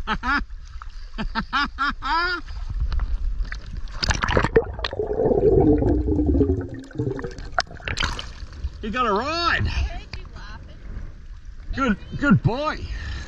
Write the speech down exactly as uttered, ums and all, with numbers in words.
You got a ride. I heard you laughing. Good, good boy.